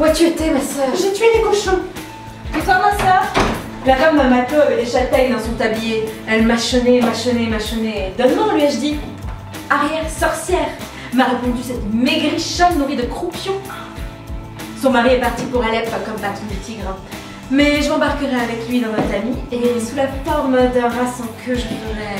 Où as-tu été, ma sœur? J'ai tué les cochons. Et toi, ma sœur? La femme d'un matelot avait des châtaignes dans son tablier. Elle mâchonnait. Donne-moi, lui ai-je dit. Arrière, sorcière, m'a répondu cette maigrichonne nourrie de croupions. Son mari est parti pour Alep comme bâton du tigre. Mais je m'embarquerai avec lui dans notre ami et sous la forme d'un rat sans queue, je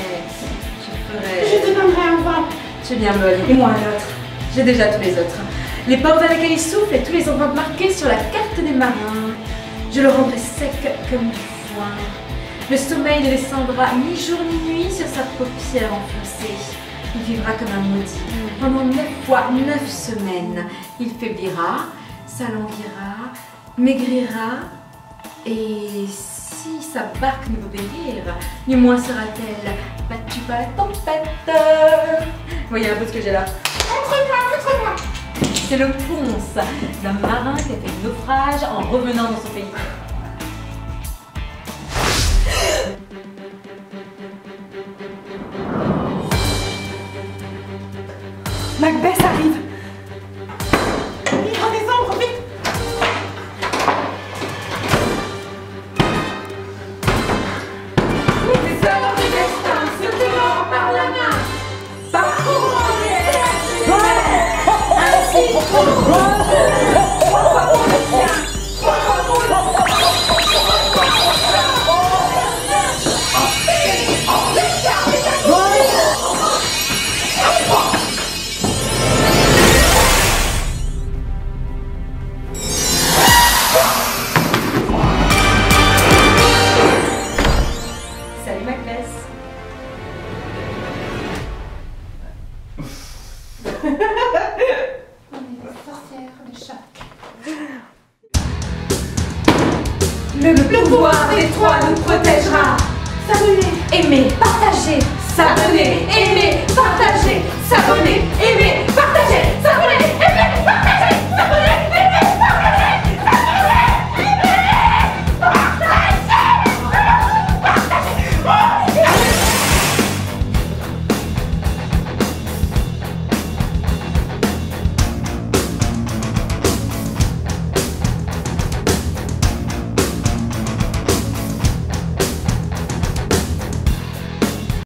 te donnerai un vin. Tu es bien bonne. Et moi un autre. J'ai déjà tous les autres. Les ports dans lesquels il souffle et tous les empreintes marquées sur la carte des marins. Je le rendrai sec comme du foin. Le sommeil ne descendra ni jour ni nuit sur sa paupière enfoncée. Il vivra comme un maudit. Pendant 9 fois 9 semaines, il faiblira, s'alanguira, maigrira. Et si sa barque ne peut périr, du moins sera-t-elle battue par la tempête. Voyez un peu ce que j'ai là. C'est le ponce d'un marin qui a fait naufrage en revenant dans son pays. Macbeth arrive. Il prend des ombres, vite. Les hommes du destin se tenant par la main, parcourant les ainsi pour Salut Macbeth. On est des sorcières de choc. Le pouvoir des trois nous protégera. S'abonner, Aimez, partagez, s'abonner, aimer, partager, s'abonner, aimer,